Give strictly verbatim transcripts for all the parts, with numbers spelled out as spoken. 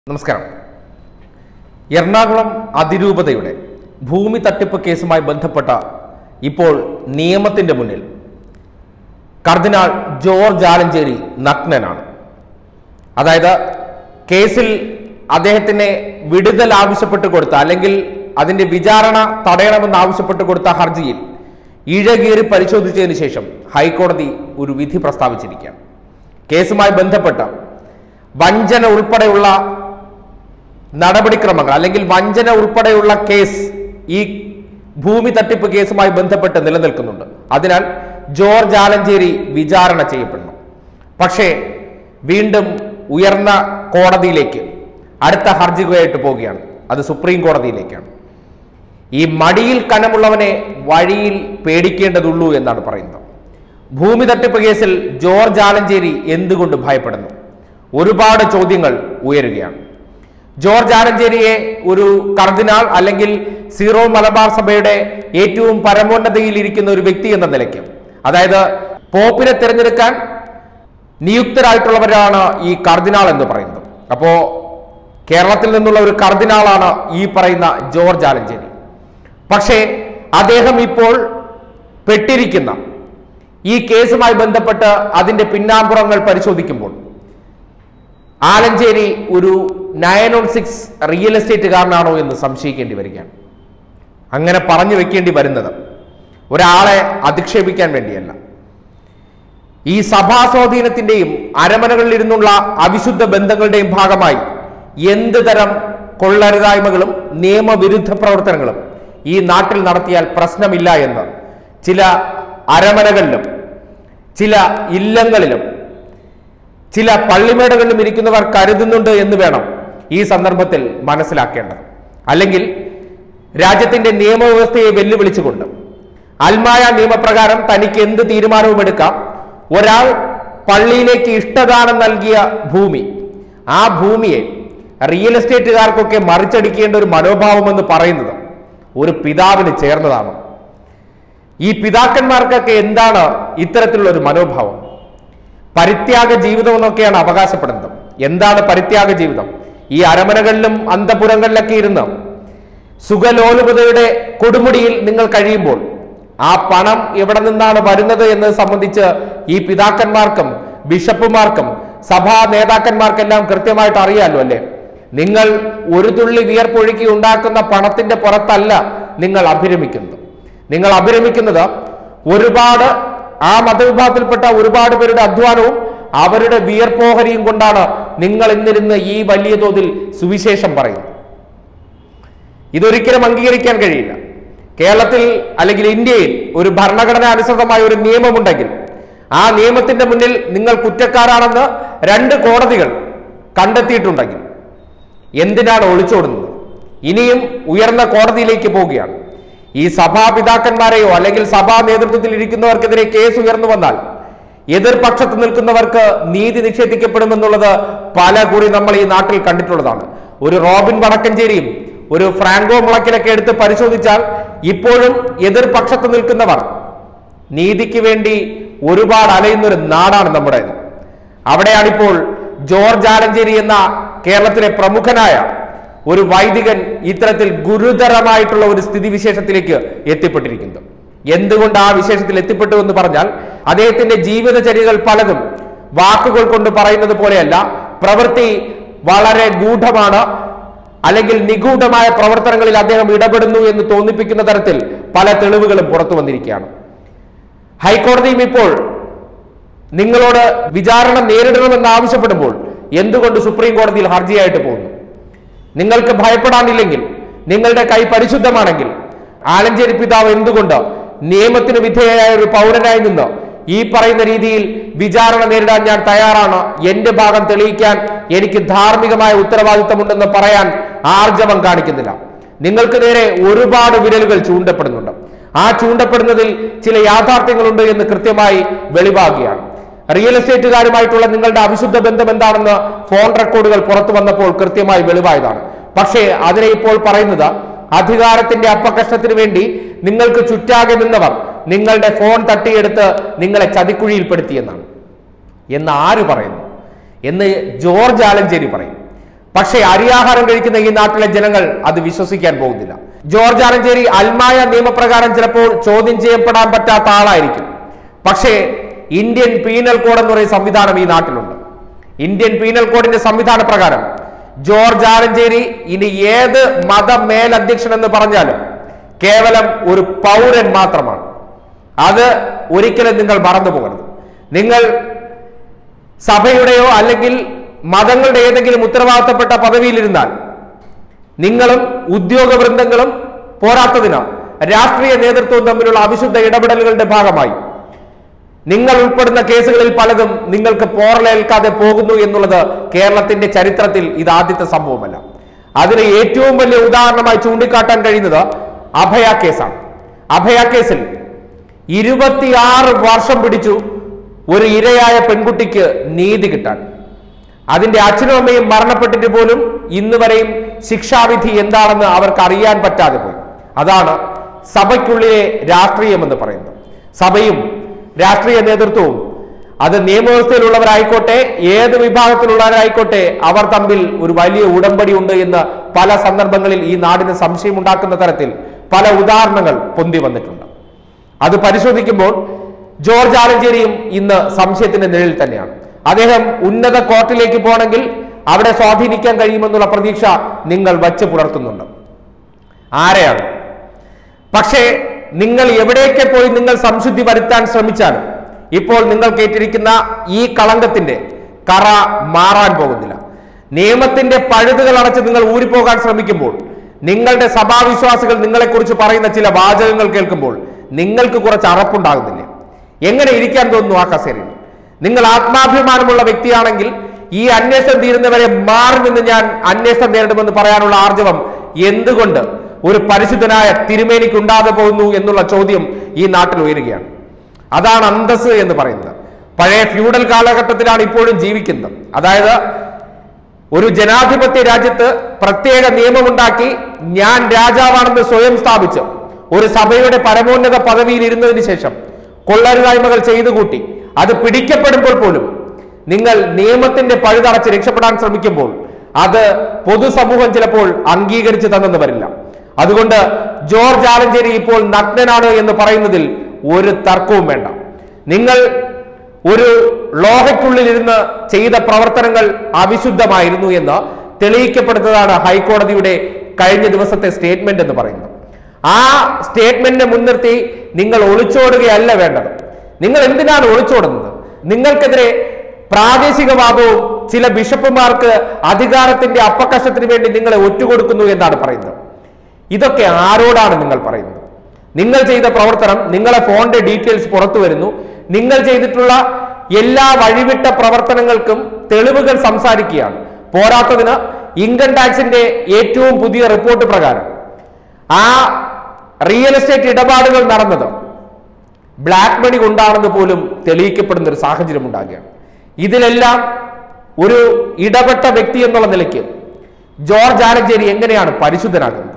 നമസ്കാരം. എറണാകുളം അതിരൂപതയുടെ ഭൂമി തട്ടിപ്പ് കേസുമായി ബന്ധപ്പെട്ട ഇപ്പോൾ നിയമത്തിന്റെ മുന്നിൽ കർദിനാൾ ജോർജ് ആലഞ്ചേരി നഗ്നനാണ്. അതായത് കേസിൽ അദ്ദേഹത്തിന് വിടുതൽ ആവശ്യപ്പെട്ട് കൊടുത്ത അല്ലെങ്കിൽ അതിന്റെ വിചാരണ തടയണമെന്ന് ആവശ്യപ്പെട്ട് കൊടുത്ത ഹർജിയിൽ ഇഴകീറി പരിശോധിച്ചതിന് ശേഷം ഹൈക്കോടതി ഒരു വിധി പ്രസ്താവിച്ചിരിക്കുകയാണ്. കേസുമായി ബന്ധപ്പെട്ട വഞ്ചന ഉൾപ്പെടെയുള്ള നടപടിക്രമങ്ങൾ അല്ലെങ്കിൽ വഞ്ചന ഉൾപ്പെടെയുള്ള കേസ് ഈ ഭൂമി തട്ടിപ്പ് കേസുമായി ബന്ധപ്പെട്ട് നിലനിൽക്കുന്നുണ്ട്. അതിനാൽ ജോർജ് ആലഞ്ചേരി വിചാരണ ചെയ്യപ്പെടണം. പക്ഷേ വീണ്ടും ഉയർന്ന കോടതിയിലേക്ക് അടുത്ത ഹർജിയായിട്ട് പോവുകയാണ്. അത് സുപ്രീം കോടതിയിലേക്കാണ്. ഈ മടിയിൽ കനമുള്ളവനെ വഴിയിൽ പേടിക്കേണ്ടതുള്ളൂ എന്നാണ് പറയുന്നത്. ഭൂമി തട്ടിപ്പ് കേസിൽ ജോർജ് ആലഞ്ചേരി എന്തുകൊണ്ട് ഭയപ്പെടുന്നു? ഒരുപാട് ചോദ്യങ്ങൾ ഉയരുകയാണ്. ജോർജ് ആലഞ്ചേരിയെ ഒരു കർദിനാൾ അല്ലെങ്കിൽ സീറോ മലബാർ സഭയുടെ ഏറ്റവും പരമോന്നതയിൽ ഇരിക്കുന്ന ഒരു വ്യക്തി എന്ന നിലയ്ക്ക്, അതായത് പോപ്പിനെ തിരഞ്ഞെടുക്കാൻ നിയുക്തരായിട്ടുള്ളവരാണ് ഈ കർദിനാൾ എന്ന് പറയുന്നത്. അപ്പോ കേരളത്തിൽ നിന്നുള്ള ഒരു കർദിനാളാണ് ഈ പറയുന്ന ജോർജ് ആലഞ്ചേരി. പക്ഷേ അദ്ദേഹം ഇപ്പോൾ പെട്ടിരിക്കുന്ന ഈ കേസുമായി ബന്ധപ്പെട്ട് അതിന്റെ പിന്നാമ്പുറങ്ങൾ പരിശോധിക്കുമ്പോൾ ആലഞ്ചേരി ഒരു നയൻ ഓൺ സിക്സ് റിയൽ എസ്റ്റേറ്റുകാരനാണോ എന്ന് സംശയിക്കേണ്ടി വരികയാണ്. അങ്ങനെ പറഞ്ഞു വെക്കേണ്ടി വരുന്നത് ഒരാളെ അധിക്ഷേപിക്കാൻ വേണ്ടിയല്ല. ഈ സഭാസ്വാധീനത്തിന്റെയും അരമനകളിൽ ഇരുന്നുള്ള അവിശുദ്ധ ബന്ധങ്ങളുടെയും ഭാഗമായി എന്ത് തരം കൊള്ളരുതായ്മകളും നിയമവിരുദ്ധ പ്രവർത്തനങ്ങളും ഈ നാട്ടിൽ നടത്തിയാൽ പ്രശ്നമില്ല എന്ന് ചില അരമനകളിലും ചില ഇല്ലങ്ങളിലും ചില പള്ളിമേടകളിലും ഇരിക്കുന്നവർ കരുതുന്നുണ്ട് എന്ന് വേണം ഈ സന്ദർഭത്തിൽ മനസ്സിലാക്കേണ്ടത്. അല്ലെങ്കിൽ രാജ്യത്തിന്റെ നിയമവ്യവസ്ഥയെ വെല്ലുവിളിച്ചുകൊണ്ട് അൽമായ നിയമപ്രകാരം തനിക്ക് എന്ത് തീരുമാനവും എടുക്കാം. ഒരാൾ പള്ളിയിലേക്ക് ഇഷ്ടദാനം നൽകിയ ഭൂമി, ആ ഭൂമിയെ റിയൽ എസ്റ്റേറ്റുകാർക്കൊക്കെ മറിച്ചടിക്കേണ്ട ഒരു മനോഭാവം എന്ന് പറയുന്നത് ഒരു പിതാവിന് ചേർന്നതാണ്. ഈ പിതാക്കന്മാർക്കൊക്കെ എന്താണ് ഇത്തരത്തിലുള്ള ഒരു മനോഭാവം? പരിത്യാഗ ജീവിതം എന്നൊക്കെയാണ് അവകാശപ്പെടുന്നത്. എന്താണ് പരിത്യാഗ ജീവിതം? ഈ അരമനകളിലും അന്തപുരങ്ങളിലൊക്കെ ഇരുന്ന് സുഖലോലുപതയുടെ കൊടുമുടിയിൽ നിങ്ങൾ കഴിയുമ്പോൾ ആ പണം എവിടെ നിന്നാണ് വരുന്നത് എന്നത് സംബന്ധിച്ച് ഈ പിതാക്കന്മാർക്കും ബിഷപ്പുമാർക്കും സഭാ നേതാക്കന്മാർക്കെല്ലാം കൃത്യമായിട്ട് അറിയാമല്ലോ അല്ലേ? നിങ്ങൾ ഒരു തുള്ളി വിയർപ്പൊഴുക്കി ഉണ്ടാക്കുന്ന പണത്തിന്റെ പുറത്തല്ല നിങ്ങൾ അഭിരമിക്കുന്നത്. നിങ്ങൾ അഭിരമിക്കുന്നത് ഒരുപാട് ആ മതവിഭാഗത്തിൽപ്പെട്ട ഒരുപാട് പേരുടെ അധ്വാനവും അവരുടെ വിയർപ്പോഹരിയും കൊണ്ടാണ് നിങ്ങൾ ഇന്നിരുന്ന് ഈ വലിയ തോതിൽ സുവിശേഷം പറയുന്നത്. ഇതൊരിക്കലും അംഗീകരിക്കാൻ കഴിയില്ല. കേരളത്തിൽ അല്ലെങ്കിൽ ഇന്ത്യയിൽ ഒരു ഭരണഘടന അനുസൃതമായ ഒരു നിയമമുണ്ടെങ്കിൽ ആ നിയമത്തിന്റെ മുന്നിൽ നിങ്ങൾ കുറ്റക്കാരാണെന്ന് രണ്ട് കോടതികൾ കണ്ടെത്തിയിട്ടുണ്ടെങ്കിൽ എന്തിനാണ് ഒളിച്ചോടുന്നത്? ഇനിയും ഉയർന്ന കോടതിയിലേക്ക് പോവുകയാണ്. ഈ സഭാപിതാക്കന്മാരെയോ അല്ലെങ്കിൽ സഭാ നേതൃത്വത്തിൽ ഇരിക്കുന്നവർക്കെതിരെ കേസ് ഉയർന്നു വന്നാൽ എതിർപക്ഷത്ത് നിൽക്കുന്നവർക്ക് നീതി നിഷേധിക്കപ്പെടുമെന്നുള്ളത് പല കുറി നമ്മൾ ഈ നാട്ടിൽ കണ്ടിട്ടുള്ളതാണ്. ഒരു റോബിൻ വടക്കഞ്ചേരിയും ഒരു ഫ്രാങ്കോ മുളക്കിലൊക്കെ എടുത്ത് പരിശോധിച്ചാൽ ഇപ്പോഴും എതിർപക്ഷത്ത് നിൽക്കുന്നവർ നീതിക്ക് വേണ്ടി ഒരുപാട് അലയുന്നൊരു നാടാണ് നമ്മുടേത്. അവിടെയാണിപ്പോൾ ജോർജ് ആലഞ്ചേരി എന്ന കേരളത്തിലെ പ്രമുഖനായ ഒരു വൈദികൻ ഇത്തരത്തിൽ ഗുരുതരമായിട്ടുള്ള ഒരു സ്ഥിതിവിശേഷത്തിലേക്ക് എത്തിപ്പെട്ടിരിക്കുന്നത്. എന്തുകൊണ്ട് ആ വിശേഷത്തിൽ എത്തിപ്പെട്ടു എന്ന് പറഞ്ഞാൽ അദ്ദേഹത്തിന്റെ ജീവിതചര്യകൾ പലതും വാക്കുകൾ കൊണ്ട് പറയുന്നത് പോലെയല്ല, പ്രവൃത്തി വളരെ ഗൂഢമാണ്. അല്ലെങ്കിൽ നിഗൂഢമായ പ്രവർത്തനങ്ങളിൽ അദ്ദേഹം ഇടപെടുന്നു എന്ന് തോന്നിപ്പിക്കുന്ന തരത്തിൽ പല തെളിവുകളും പുറത്തു വന്നിരിക്കുകയാണ്. ഹൈക്കോടതിയും ഇപ്പോൾ നിങ്ങളോട് വിചാരണ നേരിടണമെന്ന് ആവശ്യപ്പെടുമ്പോൾ എന്തുകൊണ്ട് സുപ്രീം കോടതിയിൽ ഹർജിയായിട്ട് പോകുന്നു? നിങ്ങൾക്ക് ഭയപ്പെടാനില്ലെങ്കിൽ, നിങ്ങളുടെ കൈ പരിശുദ്ധമാണെങ്കിൽ ആലഞ്ചേരി പിതാവ് എന്തുകൊണ്ട് നിയമത്തിന് വിധേയനായ ഒരു പൗരനായി നിന്ന് ഈ പറയുന്ന രീതിയിൽ വിചാരണ നേരിടാൻ ഞാൻ തയ്യാറാണ്, എന്റെ ഭാഗം തെളിയിക്കാൻ എനിക്ക് ധാർമ്മികമായ ഉത്തരവാദിത്തമുണ്ടെന്ന് പറയാൻ ആർജവം കാണിക്കുന്നില്ല? നിങ്ങൾക്ക് നേരെ ഒരുപാട് വിരലുകൾ ചൂണ്ടപ്പെടുന്നുണ്ട്. ആ ചൂണ്ടപ്പെടുന്നതിൽ ചില യാഥാർത്ഥ്യങ്ങളുണ്ട് എന്ന് കൃത്യമായി വെളിവാകുകയാണ്. റിയൽ എസ്റ്റേറ്റുകാരുമായിട്ടുള്ള നിങ്ങളുടെ അവിശുദ്ധ ബന്ധം എന്താണെന്ന് ഫോൺ റെക്കോർഡുകൾ പുറത്തു വന്നപ്പോൾ കൃത്യമായി വെളിവായതാണ്. പക്ഷേ അതിനെ ഇപ്പോൾ പറയുന്നത് അധികാരത്തിന്റെ അപ്പകഷ്ണത്തിന് വേണ്ടി നിങ്ങൾക്ക് ചുറ്റാകെ നിന്നവർ നിങ്ങളുടെ ഫോൺ തട്ടിയെടുത്ത് നിങ്ങളെ ചതിക്കുഴിയിൽപ്പെടുത്തിയെന്നാണ്. എന്ന് ആര് പറയുന്നു? എന്ന് ജോർജ് ആലഞ്ചേരി പറയും. പക്ഷേ അരിയാഹാരം കഴിക്കുന്ന ഈ നാട്ടിലെ ജനങ്ങൾ അത് വിശ്വസിക്കാൻ പോകുന്നില്ല. ജോർജ് ആലഞ്ചേരി അൽമായ നിയമപ്രകാരം ചിലപ്പോൾ ചോദ്യം ചെയ്യപ്പെടാൻ പറ്റാത്ത ആളായിരിക്കും. പക്ഷേ ഇന്ത്യൻ പീനൽ കോഡ് എന്ന് പറയുന്ന സംവിധാനം ഈ നാട്ടിലുണ്ട്. ഇന്ത്യൻ പീനൽ കോഡിന്റെ സംവിധാന പ്രകാരം ജോർജ് ആലഞ്ചേരി ഇനി ഏത് മത മേലധ്യക്ഷൻ എന്ന് പറഞ്ഞാലും കേവലം ഒരു പൗരൻ മാത്രമാണ്. അത് ഒരിക്കലും നിങ്ങൾ മറന്നു പോകരുത്. നിങ്ങൾ സഭയുടെയോ അല്ലെങ്കിൽ മതങ്ങളുടെ ഏതെങ്കിലും ഉത്തരവാദിത്തപ്പെട്ട പദവിയിലിരുന്നാൽ നിങ്ങളും ഉദ്യോഗ വൃന്ദങ്ങളും പോരാത്തതിന് രാഷ്ട്രീയ നേതൃത്വവും തമ്മിലുള്ള അവിശുദ്ധ ഇടപെടലുകളുടെ ഭാഗമായി നിങ്ങൾ ഉൾപ്പെടുന്ന കേസുകളിൽ പലതും നിങ്ങൾക്ക് പോറലേൽക്കാതെ പോകുന്നു എന്നുള്ളത് കേരളത്തിന്റെ ചരിത്രത്തിൽ ഇത് ആദ്യത്തെ സംഭവമല്ല. അതിന് ഏറ്റവും വലിയ ഉദാഹരണമായി ചൂണ്ടിക്കാട്ടാൻ കഴിയുന്നത് അഭയ കേസാണ്. അഭയ കേസിൽ ഇരുപത്തിയാറ് വർഷം പിടിച്ചു ഒരു ഇരയായ പെൺകുട്ടിക്ക് നീതി കിട്ടാൻ. അതിന്റെ അച്ഛനും അമ്മയും മരണപ്പെട്ടിട്ട് പോലും ഇന്ന് വരെയും ശിക്ഷാവിധി എന്താണെന്ന് അവർക്ക് അറിയാൻ പറ്റാതെ പോയി. അതാണ് സഭയ്ക്കുള്ളിലെ രാഷ്ട്രീയം എന്ന് പറയുന്നത്. സഭയും രാഷ്ട്രീയ നേതൃത്വവും അത് നിയമവ്യവസ്ഥയിലുള്ളവരായിക്കോട്ടെ ഏത് വിഭാഗത്തിലുള്ളവരായിക്കോട്ടെ അവർ തമ്മിൽ ഒരു വലിയ ഉടമ്പടി ഉണ്ട് എന്ന് പല സന്ദർഭങ്ങളിൽ ഈ നാടിന് സംശയം ഉണ്ടാക്കുന്ന തരത്തിൽ പല ഉദാഹരണങ്ങൾ പൊന്തി വന്നിട്ടുണ്ട്. അത് പരിശോധിക്കുമ്പോൾ ജോർജ് ആലഞ്ചേരിയും ഇന്ന് സംശയത്തിന്റെ നിഴലിൽ തന്നെയാണ്. അദ്ദേഹം ഉന്നത കോർട്ടിലേക്ക് പോകണമെങ്കിൽ അവിടെ സ്വാധീനിക്കാൻ കഴിയുമെന്നുള്ള പ്രതീക്ഷ നിങ്ങൾ വച്ച് പുലർത്തുന്നുണ്ട്. ആരെയാണ്? പക്ഷേ നിങ്ങൾ എവിടേക്ക് പോയി നിങ്ങൾ സംശുദ്ധി വരുത്താൻ ശ്രമിച്ചാലും ഇപ്പോൾ നിങ്ങൾ കേട്ടിരിക്കുന്ന ഈ കളങ്കത്തിന്റെ കറ മാറാൻ പോകുന്നില്ല. നിയമത്തിന്റെ പഴുതുകൾ അടച്ച് നിങ്ങൾ ഊരിപ്പോകാൻ ശ്രമിക്കുമ്പോൾ നിങ്ങളുടെ സഭാവിശ്വാസികൾ നിങ്ങളെക്കുറിച്ച് പറയുന്ന ചില വാചകങ്ങൾ കേൾക്കുമ്പോൾ നിങ്ങൾക്ക് കുറച്ച് അറപ്പുണ്ടാകുന്നില്ലേ? എങ്ങനെ ഇരിക്കാൻ തോന്നുന്നു ആ കസേരയിൽ? നിങ്ങൾ ആത്മാഭിമാനമുള്ള വ്യക്തിയാണെങ്കിൽ ഈ അന്വേഷണം തീരുന്നവരെ മാറി നിന്ന് ഞാൻ അന്വേഷണം നേരിടുമെന്ന് പറയാനുള്ള ആർജവം എന്തുകൊണ്ട് ഒരു പരിശുദ്ധനായ തിരുമേനിക്ക് ഉണ്ടാതെ പോകുന്നു എന്നുള്ള ചോദ്യം ഈ നാട്ടിൽ ഉയരുകയാണ്. അതാണ് അന്തസ് എന്ന് പറയുന്നത്. പഴയ ഫ്യൂഡൽ കാലഘട്ടത്തിലാണ് ഇപ്പോഴും ജീവിക്കുന്നത്. അതായത് ഒരു ജനാധിപത്യ രാജ്യത്ത് പ്രത്യേക നിയമമുണ്ടാക്കി ഞാൻ രാജാവാണെന്ന് സ്വയം സ്ഥാപിച്ച് ഒരു സഭയുടെ പരമോന്നത പദവിയിൽ ഇരുന്നതിന് ശേഷം കൊള്ളരുതായ്മകൾ ചെയ്തു കൂട്ടി അത് പിടിക്കപ്പെടുമ്പോൾ പോലും നിങ്ങൾ നിയമത്തിന്റെ പഴുതടച്ച് രക്ഷപ്പെടാൻ ശ്രമിക്കുമ്പോൾ അത് പൊതുസമൂഹം ചിലപ്പോൾ അംഗീകരിച്ചു തന്നെന്ന് വരില്ല. അതുകൊണ്ട് ജോർജ് ആലഞ്ചേരി ഇപ്പോൾ നഗ്നനാണ് എന്ന് പറയുന്നതിൽ ഒരു തർക്കവും വേണ്ട. നിങ്ങൾ ഒരു ലോഹയ്ക്കുള്ളിലിരുന്ന് ചെയ്ത പ്രവർത്തനങ്ങൾ അവിശുദ്ധമായിരുന്നു എന്ന് തെളിയിക്കപ്പെടുന്നതാണ് ഹൈക്കോടതിയുടെ കഴിഞ്ഞ ദിവസത്തെ സ്റ്റേറ്റ്മെന്റ് എന്ന് പറയുന്നത്. ആ സ്റ്റേറ്റ്മെന്റിനെ മുൻനിർത്തി നിങ്ങൾ ഒളിച്ചോടുകയല്ല വേണ്ടത്. നിങ്ങൾ എന്തിനാണ് ഒളിച്ചോടുന്നത്? നിങ്ങൾക്കെതിരെ പ്രാദേശികവാദവും ചില ബിഷപ്പുമാർക്ക് അധികാരത്തിന്റെ അപ്പക്കഷത്തിന് വേണ്ടി നിങ്ങളെ ഒറ്റുകൊടുക്കുന്നു എന്നാണ് പറയുന്നത്. ഇതൊക്കെ ആരോടാണ് നിങ്ങൾ പറയുന്നത്? നിങ്ങൾ ചെയ്ത പ്രവർത്തനം, നിങ്ങളെ ഫോണിന്റെ ഡീറ്റെയിൽസ് പുറത്തു വരുന്നു. നിങ്ങൾ ചെയ്തിട്ടുള്ള എല്ലാ വഴിവിട്ട പ്രവർത്തനങ്ങൾക്കും തെളിവുകൾ സംസാരിക്കുകയാണ്. പോരാത്തതിന് ഇൻകം ടാക്സിന്റെ ഏറ്റവും പുതിയ റിപ്പോർട്ട് പ്രകാരം ആ റിയൽ എസ്റ്റേറ്റ് ഇടപാടുകൾ നടന്നത് ബ്ലാക്ക് മണി കൊണ്ടാണെന്ന് പോലും തെളിയിക്കപ്പെടുന്ന ഒരു സാഹചര്യം ഉണ്ടാകുകയാണ്. ഇതിലെല്ലാം ഒരു ഇടപെട്ട വ്യക്തി എന്നുള്ള നിലയ്ക്ക് ജോർജ് ആലഞ്ചേരി എങ്ങനെയാണ് പരിശുദ്ധനാകുന്നത്?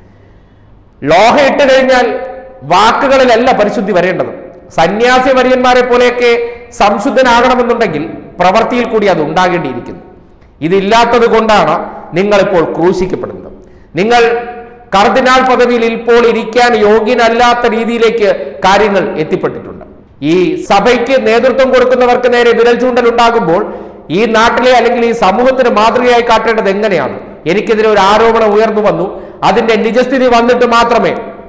ലോഹ ഇട്ട് കഴിഞ്ഞാൽ വാക്കുകളിലല്ല പരിശുദ്ധി വരേണ്ടത്. സന്യാസി വര്യന്മാരെ പോലെയൊക്കെ സംശുദ്ധനാകണമെന്നുണ്ടെങ്കിൽ പ്രവൃത്തിയിൽ കൂടി അത് ഉണ്ടാകേണ്ടിയിരിക്കുന്നു. ഇതില്ലാത്തത് കൊണ്ടാണ് നിങ്ങളിപ്പോൾ ക്രൂശിക്കപ്പെടുന്നത്. നിങ്ങൾ കർദിനാൾ പദവിയിൽ ഇപ്പോൾ ഇരിക്കാൻ യോഗ്യനല്ലാത്ത രീതിയിലേക്ക് കാര്യങ്ങൾ എത്തിപ്പെട്ടിട്ടുണ്ട്. ഈ സഭയ്ക്ക് നേതൃത്വം കൊടുക്കുന്നവർക്ക് നേരെ വിരൽ ചൂണ്ടൽ ഉണ്ടാകുമ്പോൾ ഈ നാട്ടിലെ അല്ലെങ്കിൽ ഈ സമൂഹത്തിന് മാതൃകയായി കാട്ടേണ്ടത് എങ്ങനെയാണ്? എനിക്കെതിരെ ഒരു ആരോപണം ഉയർന്നു വന്നു, അതിന്റെ നിജസ്ഥിതി വന്നിട്ട് മാത്രമേ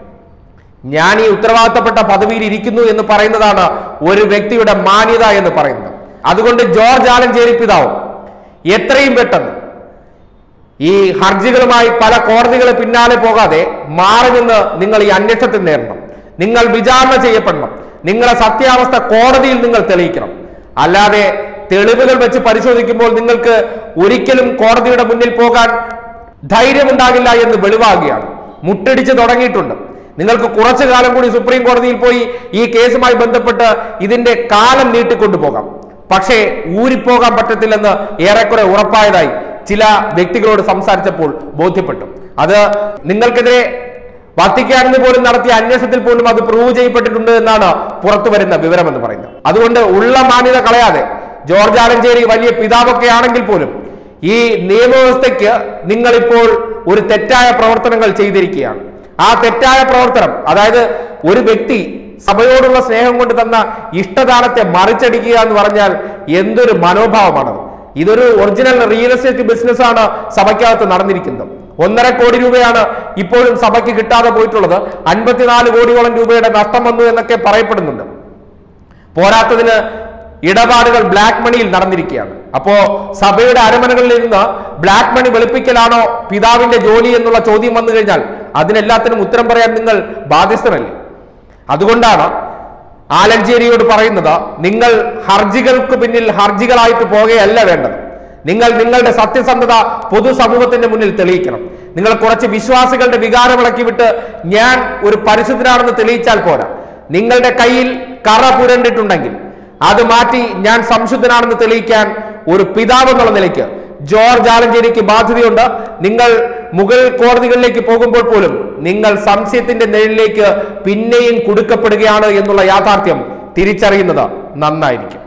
ഞാൻ ഈ ഉത്തരവാദിത്തപ്പെട്ട പദവിയിൽ ഇരിക്കുന്നു എന്ന് പറയുന്നതാണ് ഒരു വ്യക്തിയുടെ മാന്യത എന്ന് പറയുന്നത്. അതുകൊണ്ട് ജോർജ് ആലഞ്ചേരി പിതാവ് എത്രയും പെട്ടെന്ന് ഈ ഹർജികളുമായി പല കോടതികളെ പിന്നാലെ പോകാതെ മാറി നിന്ന് നിങ്ങൾ ഈ അന്വേഷണത്തിൽ നേരിടണം. നിങ്ങൾ വിചാരണ ചെയ്യപ്പെടണം. നിങ്ങളെ സത്യാവസ്ഥ കോടതിയിൽ നിങ്ങൾ തെളിയിക്കണം. അല്ലാതെ തെളിവുകൾ വെച്ച് പരിശോധിക്കുമ്പോൾ നിങ്ങൾക്ക് ഒരിക്കലും കോടതിയുടെ മുന്നിൽ പോകാൻ ധൈര്യമുണ്ടാകില്ല എന്ന് വെളിവാകുകയാണ്. മുട്ടടിച്ച് തുടങ്ങിയിട്ടുണ്ട്. നിങ്ങൾക്ക് കുറച്ചു കാലം കൂടി സുപ്രീം കോടതിയിൽ പോയി ഈ കേസുമായി ബന്ധപ്പെട്ട് ഇതിന്റെ കാലം നീട്ടിക്കൊണ്ടുപോകാം. പക്ഷേ ഊരിപ്പോകാൻ പറ്റത്തില്ലെന്ന് ഏറെക്കുറെ ഉറപ്പായതായി ചില വ്യക്തികളോട് സംസാരിച്ചപ്പോൾ ബോധ്യപ്പെട്ടു. അത് നിങ്ങൾക്കെതിരെ വത്തിക്കാനിൽ പോലും നടത്തിയ അന്വേഷണത്തിൽ പോലും അത് പ്രൂവ് ചെയ്യപ്പെട്ടിട്ടുണ്ട് എന്നാണ് പുറത്തു വരുന്ന വിവരം എന്ന് പറയുന്നത്. അതുകൊണ്ട് ഉള്ള മാന്യത കളയാതെ ജോർജ് ആലഞ്ചേരി വലിയ പിതാവൊക്കെ ആണെങ്കിൽ പോലും ഈ നിയമവ്യവസ്ഥയ്ക്ക് നിങ്ങളിപ്പോൾ ഒരു തെറ്റായ പ്രവർത്തനങ്ങൾ ചെയ്തിരിക്കുകയാണ്. ആ തെറ്റായ പ്രവർത്തനം, അതായത് ഒരു വ്യക്തി സഭയോടുള്ള സ്നേഹം കൊണ്ട് തന്ന ഇഷ്ടദാനത്തെ മറിച്ചടിക്കുക എന്ന് പറഞ്ഞാൽ എന്തൊരു മനോഭാവമാണത്. ഇതൊരു ഒറിജിനൽ റിയൽ എസ്റ്റേറ്റ് ബിസിനസ് ആണ് സഭയ്ക്കകത്ത് നടന്നിരിക്കുന്നത്. ഒന്നര കോടി രൂപയാണ് ഇപ്പോഴും സഭയ്ക്ക് കിട്ടാതെ പോയിട്ടുള്ളത്. അൻപത്തിനാല് കോടിയോളം രൂപയുടെ നഷ്ടം വന്നു എന്നൊക്കെ പറയപ്പെടുന്നുണ്ട്. പോരാത്തതിന് ഇടപാടുകൾ ബ്ലാക്ക് മണിയിൽ നടന്നിരിക്കുകയാണ്. അപ്പോ സഭയുടെ അരമനകളിൽ നിന്ന് ബ്ലാക്ക് മണി വെളുപ്പിക്കലാണോ പിതാവിന്റെ ജോലി എന്നുള്ള ചോദ്യം വന്നു കഴിഞ്ഞാൽ അതിനെല്ലാത്തിനും ഉത്തരം പറയാൻ നിങ്ങൾ ബാധ്യസ്ഥരല്ലേ? അതുകൊണ്ടാണ് ആലഞ്ചേരിയോട് പറയുന്നത്, നിങ്ങൾ ഹർജികൾക്ക് പിന്നിൽ ഹർജികളായിട്ട് പോകുകയല്ല വേണ്ടത്. നിങ്ങൾ നിങ്ങളുടെ സത്യസന്ധത പൊതുസമൂഹത്തിന്റെ മുന്നിൽ തെളിയിക്കണം. നിങ്ങൾ കുറച്ച് വിശ്വാസികളുടെ വികാരമിളക്കി വിട്ട് ഞാൻ ഒരു പരിശുദ്ധനാണെന്ന് തെളിയിച്ചാൽ പോരാ. നിങ്ങളുടെ കയ്യിൽ കറ പുരണ്ടിട്ടുണ്ടെങ്കിൽ അത് മാറ്റി ഞാൻ സംശുദ്ധനാണെന്ന് തെളിയിക്കാൻ ഒരു പിതാവ് എന്നുള്ള നിലയ്ക്ക് ജോർജ് ആലഞ്ചേരിക്ക് ബാധ്യതയുണ്ട്. നിങ്ങൾ മുഗൾ കോടതികളിലേക്ക് പോകുമ്പോൾ പോലും നിങ്ങൾ സംശയത്തിന്റെ നിഴലിലേക്ക് പിന്നെയും കുടുക്കപ്പെടുകയാണ് എന്നുള്ള യാഥാർത്ഥ്യം തിരിച്ചറിയുന്നത് നന്നായിരിക്കും.